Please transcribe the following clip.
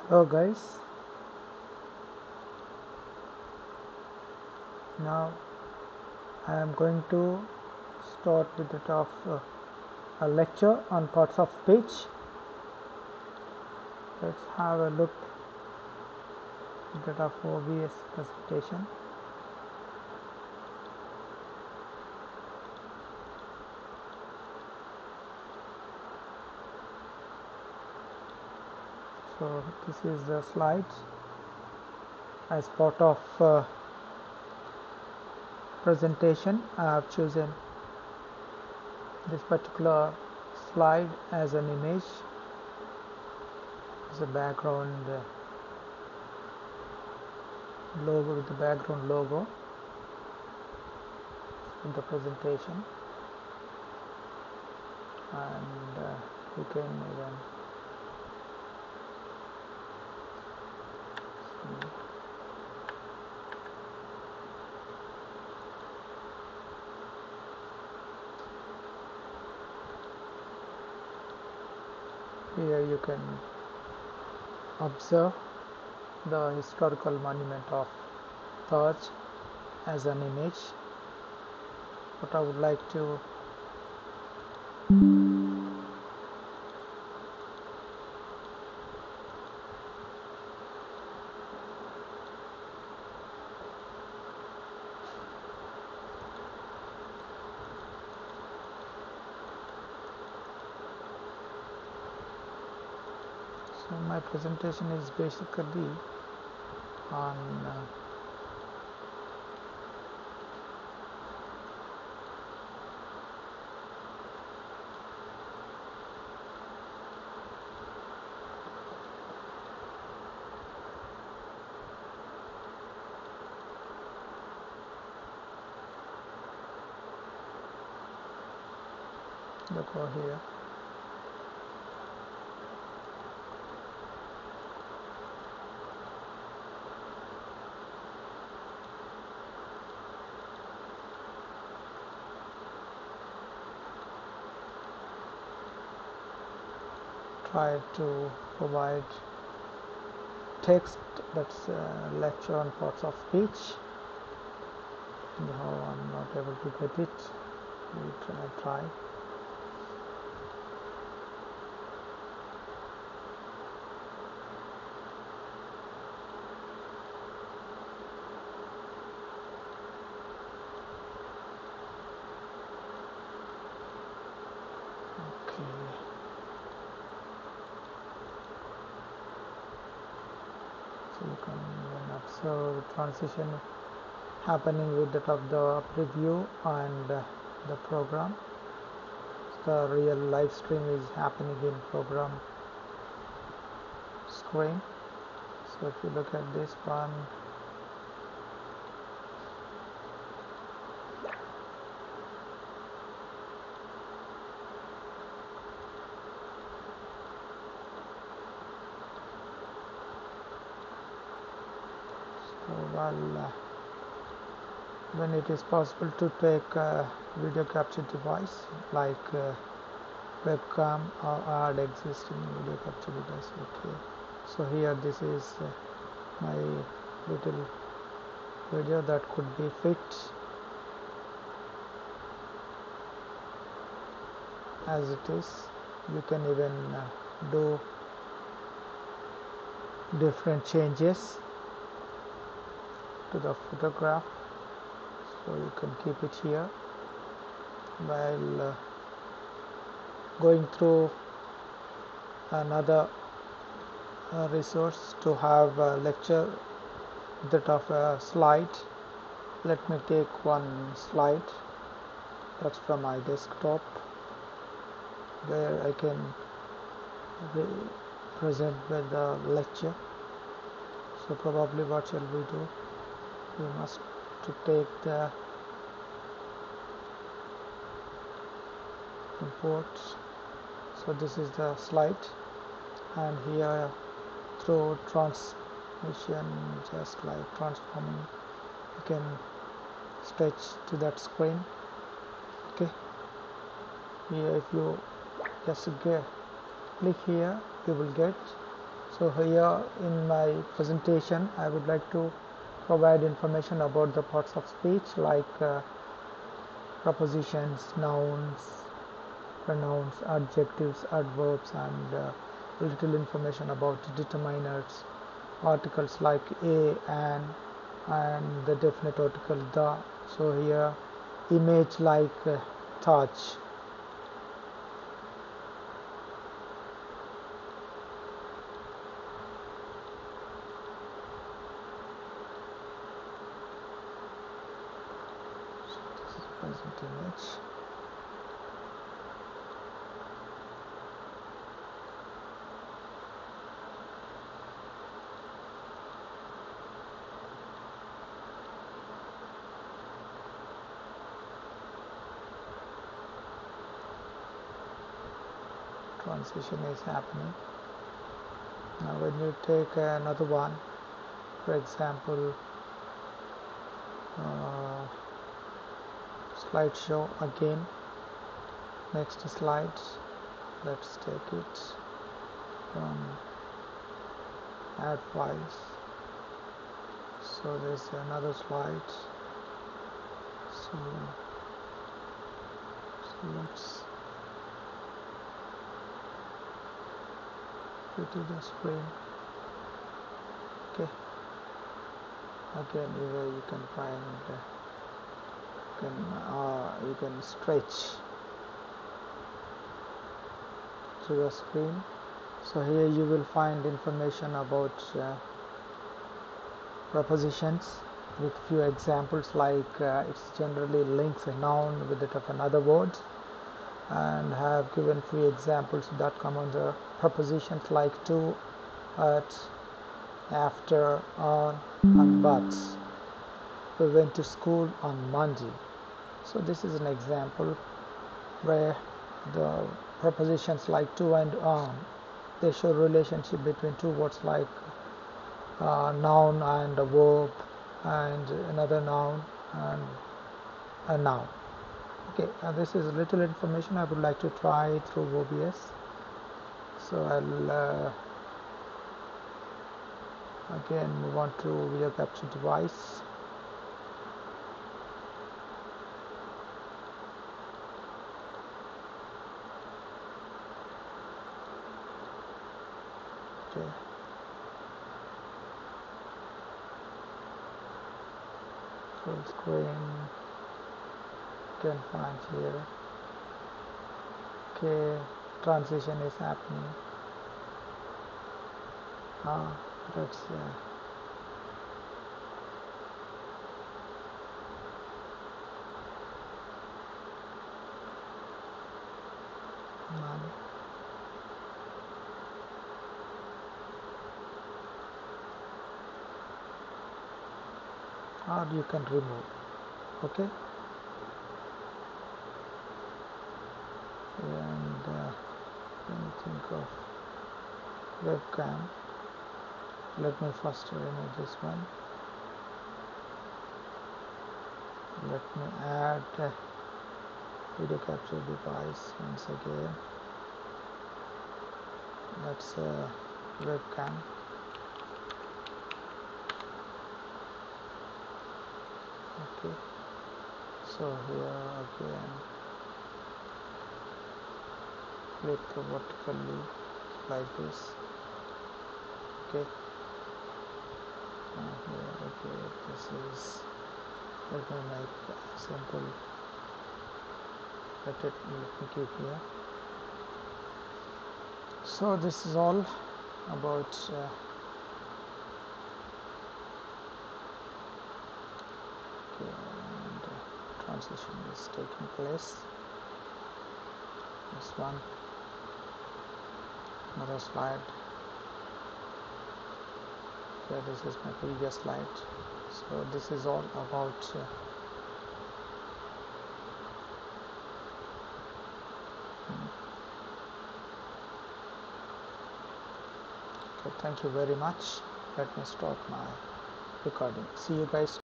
Hello guys, now I am going to start with the of a lecture on parts of speech. Let's have a look at that of OBS presentation. So this is the slides as part of presentation. I have chosen this particular slide as an image as a background logo, with the background logo in the presentation, and you can even see. Here you can observe the historical monument of Taj as an image. What I would like to so my presentation is basically on look over here. Try to provide text that's lecture on parts of speech. No, I'm not able to get it. We try. So you can even observe the transition happening with that of the preview and the program. The real live stream is happening in program screen. So if you look at this one, when it is possible to take a video capture device like webcam or add existing video capture device. Okay, so here this is my little video that could be fit as it is. You can even do different changes to the photograph, so you can keep it here while going through another resource to have a lecture that of a slide. Let me take one slide that's from my desktop where I can present with the lecture. So probably what shall we do? We must to take the imports. So this is the slide, and here through transmission, just like transforming, you can stretch to that screen. Okay, here if you just click here, you will get So here in my presentation I would like to provide information about the parts of speech like prepositions, nouns, pronouns, adjectives, adverbs, and little information about determiners, articles like a, and the definite article the. So here image like touch. Present image. Transition is happening. Now when you take another one, for example, slideshow again, next slide, let's take it from add files. So there's another slide, so let's go to the screen. Okay, again here you can find you can stretch to the screen. So here you will find information about prepositions with few examples like it's generally links a noun with it of another word, and have given few examples that come under prepositions like to, at, after, on, and but. We went to school on Monday. So this is an example where the prepositions like to and on, they show relationship between two words like noun and a verb, and another noun and a noun. Okay, this is little information I would like to try through OBS. So I'll again move on to video capture device. Okay. Full screen, you can find here. Okay, transition is happening. Let's none. Or you can remove. Okay, and when you think of webcam, let me first remove this one. Let me add video capture device once again. That's a webcam. Okay, so here again click vertically like this. Okay, here, okay, this is, let me make simple, let me keep here. So this is all about okay, and transition is taking place. This one, another slide. Yeah, this is my previous slide. So this is all about okay, thank you very much. Let me stop my recording. See you guys.